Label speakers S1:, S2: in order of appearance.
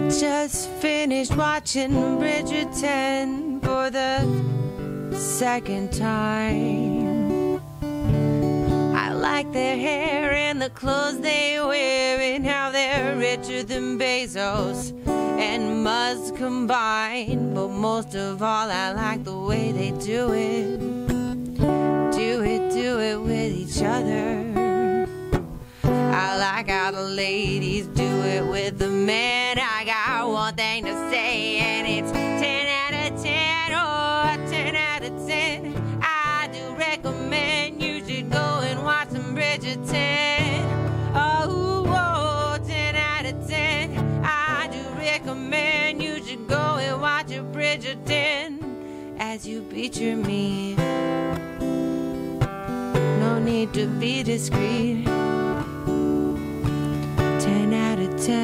S1: Just finished watching Bridgerton for the second time. I like their hair and the clothes they wear, and how they're richer than Bezos and Musk combined. But most of all, I like the way they do it. Do it with each other. I like how the ladies do it with the men. I got one thing to say, and it's 10 out of 10, oh, 10 out of 10. I do recommend you should go and watch some Bridgerton. Oh, 10 out of 10. I do recommend you should go and watch a Bridgerton as you beat your meat. No need to be discreet. 10 out of 10.